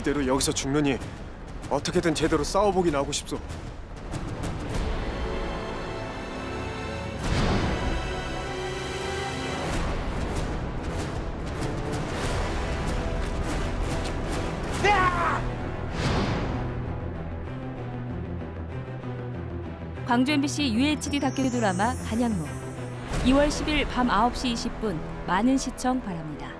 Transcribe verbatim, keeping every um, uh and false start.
이대로 여기서 죽느니 어떻게든 제대로 싸워보긴 하고 싶소. 광주 엠비씨 유에이치디 다큐 드라마 간양로 이월 십일 밤 아홉 시 이십 분 많은 시청 바랍니다.